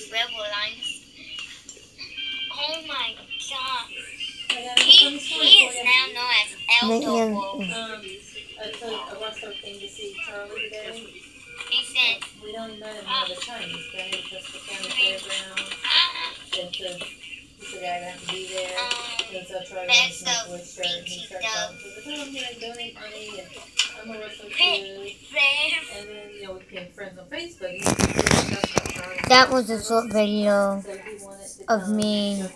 rebel lines. Oh my god. He is now known as Elder Wolf. I watched something to see Charlie today. He said, we don't let him know the times, but it's just the county fairground. And so he said I have to be there. And so Charlie wants to make voice shirt. And he starts talking to us, I'm here to donate money. And I'm a wrestler too. And then, we became friends on Facebook. That was a short video of me.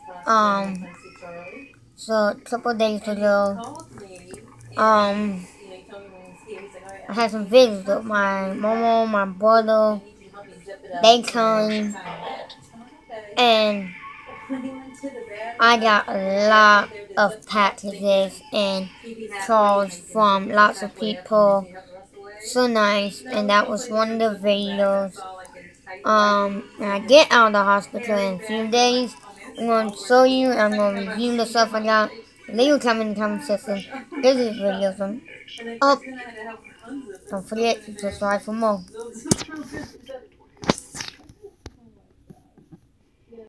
So a couple days ago, I had some videos with my mama, my brother. They come, and I got a lot of packages and calls from lots of people. So nice, and that was one of the videos. When I get out of the hospital in a few days, I'm going to show you, I'm going to review the stuff I got. Leave a comment in the comment section. Give this video some up. Don't forget to subscribe for more.